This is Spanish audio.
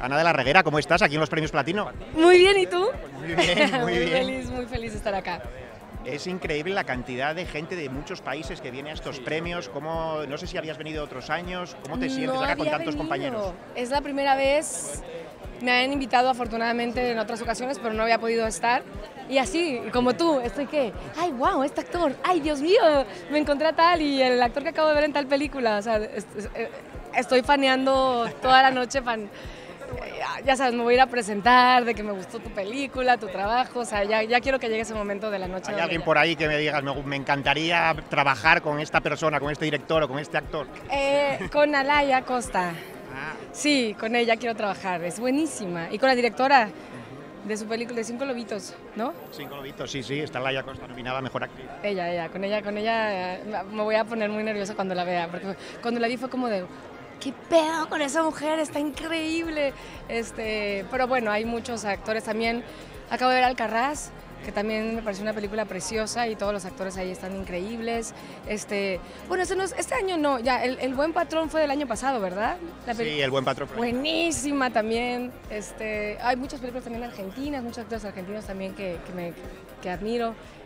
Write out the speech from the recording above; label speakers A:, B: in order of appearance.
A: Ana de la Reguera, ¿cómo estás aquí en los Premios Platino?
B: Muy bien, ¿y tú?
A: Muy bien, muy bien.
B: Muy feliz de estar acá.
A: Es increíble la cantidad de gente de muchos países que viene a estos premios. ¿Cómo, no sé si habías venido otros años, ¿cómo te sientes acá con tantos compañeros?
B: Es la primera vez, me han invitado afortunadamente en otras ocasiones, pero no había podido estar. Y así, como tú, estoy que, ay, wow, este actor, ay, Dios mío, me encontré a tal y el actor que acabo de ver en tal película. O sea, estoy faneando toda la noche, ya sabes, me voy a ir a presentar de que me gustó tu película, tu trabajo, o sea, ya quiero que llegue ese momento de la noche.
A: ¿Hay alguien por ahí que me digas, me encantaría trabajar con esta persona, con este director o con este actor?
B: Con Alaya Costa. Sí, con ella quiero trabajar, es buenísima. Y con la directora de su película de Cinco Lobitos, ¿no?
A: Cinco Lobitos, sí, está Alaya Costa nominada a Mejor Actriz.
B: Con ella me voy a poner muy nerviosa cuando la vea, porque cuando la vi fue como de, ¿qué pedo con esa mujer? Está increíble. Pero bueno, hay muchos actores también. Acabo de ver Alcarrás, que también me pareció una película preciosa y todos los actores ahí están increíbles. Bueno, este año no, ya, el Buen Patrón fue del año pasado, ¿verdad?
A: Sí, El Buen Patrón.
B: Buenísima también. Hay muchas películas también argentinas, muchos actores argentinos también que admiro.